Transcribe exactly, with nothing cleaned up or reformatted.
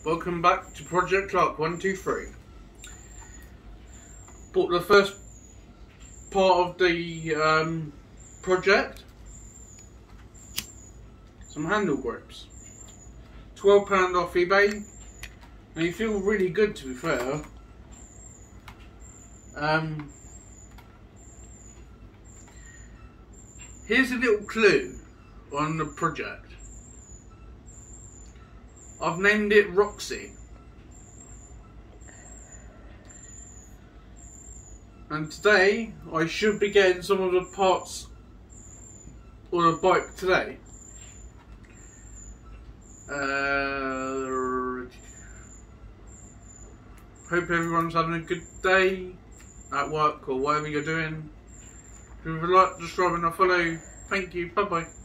Welcome back to Project Clark one two three. Bought the first part of the um, project. Some handle grips. twelve pounds off eBay. And they feel really good, to be fair. Um, here's a little clue on the project. I've named it Roxy. And today I should be getting some of the parts on the bike today. Uh, hope everyone's having a good day at work or whatever you're doing. If you would like, subscribe and follow. Thank you. Bye bye.